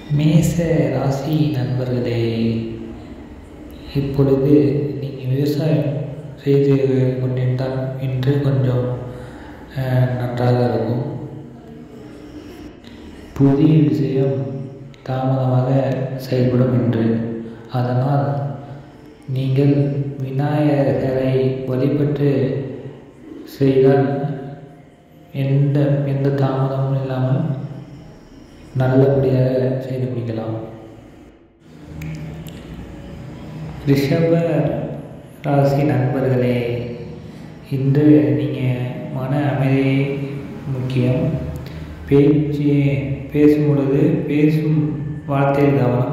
மேச ராசி நண்பர்களே, இப்பொழுது நீங்கள் விவசாயம் செய்து கொண்டிருந்தால் இன்று கொஞ்சம் நன்றாக இருக்கும். புதிய விஷயம் தாமதமாக செயல்படும் என்று. அதனால் நீங்கள் விநாயகரை வழிபட்டு செய்தால் எந்த தாமதமும் இல்லாமல் நல்லபடியாக செய்து முடிக்கலாம். ரிஷப ராசி நண்பர்களே, இன்று நீங்கள் மன அமைதி முக்கியம். பேசும் பொழுது பேசும் வார்த்தையில் கவனம்,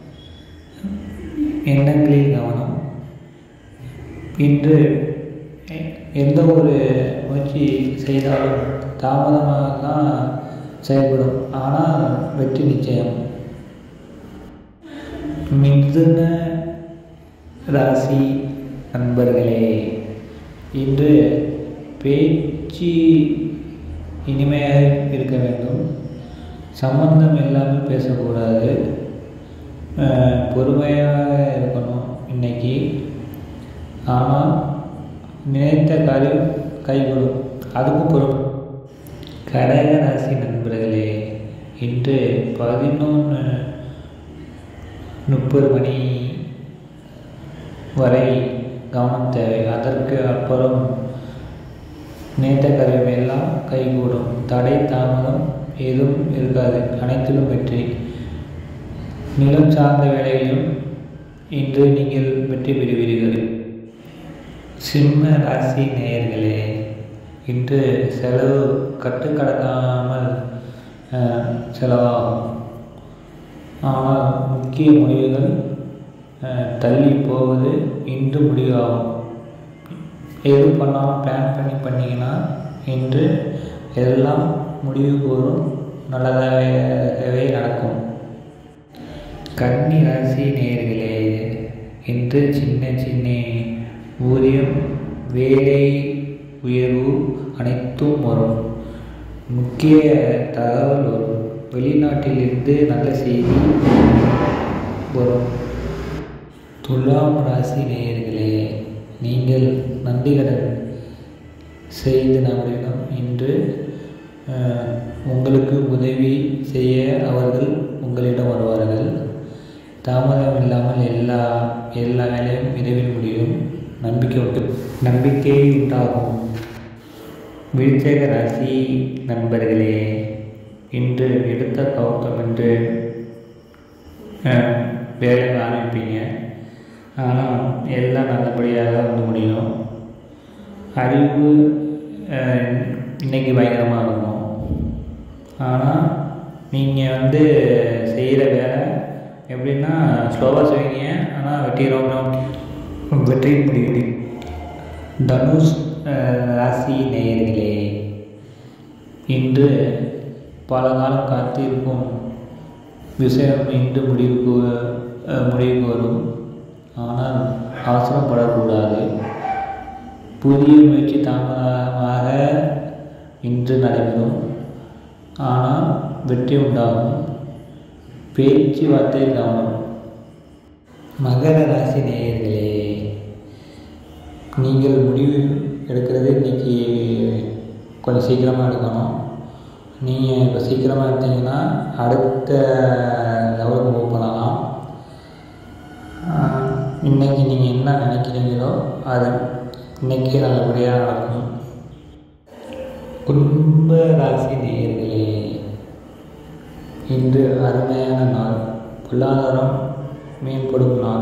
எண்ணங்களில் கவனம். இன்று எந்த ஒரு முயற்சி செய்தாலும் தாமதமாக தான் செயல்படும், ஆனால் வெற்றி நிச்சயம். மிதுன ராசி நண்பர்களே, இன்று பேச்சு இனிமையாக இருக்க வேண்டும். சம்பந்தம் இல்லாமல் பேசக்கூடாது. பொறுமையாக இருக்கணும் இன்னைக்கு. ஆனால் நினைத்த காரியம் கைகூடும், அதுக்கும் பொறுமை. கடக ராசி நண்பர்களே, இன்று 11:30 மணி வரை கவனம் தேவை. அதற்கு அப்புறம் நினைத்த காரியம் எல்லாம் கைகூடும். தடை தாமதம் எதுவும் இருக்காது, அனைத்திலும் வெற்றி. நிலம் சார்ந்த வேலைகளிலும் இன்று நீங்கள் வெற்றி பெறுவீர்கள். சிம்ம ராசி நேயர்களே, இன்று செலவு கட்டுக்கடக்காமல் செலவாகும். ஆனால் முக்கிய முடிவுகள் தள்ளி போவது இன்று முடிவாகும். எது பண்ணாலும் பிளான் பண்ணிங்கன்னா இன்று எல்லாம் முடிவு கூறும், நல்லதாகவே நடக்கும். கன்னி ராசி நேயர்களே, இன்று சின்ன ஊதியம், வேலை உயர்வு அனைத்தும் வரும். முக்கிய தகவல் வரும். வெளிநாட்டிலிருந்து நல்ல செய்தி வரும். துலாம் ராசி நேயர்களே, நீங்கள் நன்றிகடன் செய்த நபரிடம் இன்று உங்களுக்கு உதவி செய்ய அவர்கள் உங்களிடம் வருவார்கள். தாமதம் இல்லாமல் எல்லா வேலையும் விரைவில் முடியும். நம்பிக்கை உண்டாகும். விருச்சிக ராசி நண்பர்களே, இன்று எடுத்த கௌதம் என்று வேலை ஆரம்பிப்பீங்க. ஆனால் எல்லாம் நல்லபடியாக வந்து முடியும். அறிவு இன்னைக்கு பயங்கரமாக இருக்கும். ஆனால் நீங்கள் செய்கிற வேலை எப்படின்னா ஸ்லோவாக செய்வீங்க, ஆனால் வெற்றி முடியுது. தனுஷ் ராசி நேயர்களே, இன்று பல காலம் காத்திருக்கும் விஷயம் இன்று முடிவுக்கு வரும். ஆனால் அவசரப்படக்கூடாது. புதிய முயற்சி தாமதமாக இன்று நடைபெறும், ஆனால் வெற்றி உண்டாகும். பேச்சுவார்த்தை கவனம். மகர ராசி நேயர்களே, நீங்கள் முடிவு எடுக்கிறது இன்றைக்கி கொஞ்சம் சீக்கிரமாக எடுக்கணும். நீங்கள் இப்போ சீக்கிரமாக எடுத்தீங்கன்னா அடுத்த லெவலுக்கு மூவ் பண்ணலாம். இன்றைக்கி நீங்கள் என்ன நினைக்கிறீங்களோ அது இன்றைக்கே நல்லபடியாக நடக்கும். கும்ப ராசி நேயர்களே, இன்று அருமையான நாள், பொருளாதாரம் மேம்படும் நாள்.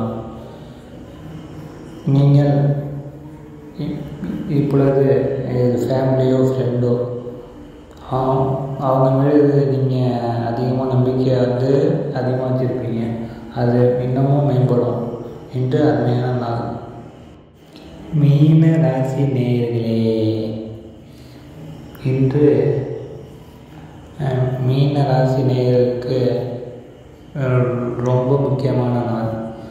நீங்கள் இப்பொழுது ஃபேமிலியோ ஃப்ரெண்டோ அவங்க மீது நீங்கள் அதிகமாக நம்பிக்கை அதிகமாக வச்சுருப்பீங்க. அது இன்னமும் மேம்படும். இன்று அருமையான நாள். மீன ராசி நேயர்களே, இன்று மீன ராசி நேயர்களுக்கு ரொம்ப முக்கியமான நாள்.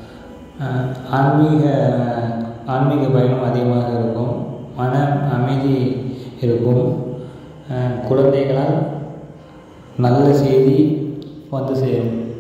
ஆன்மீக பயணம் அதிகமாக இருக்கும். மன அமைதி இருக்கும். குழந்தைகளால் நல்ல செய்தி வந்து சேரும்.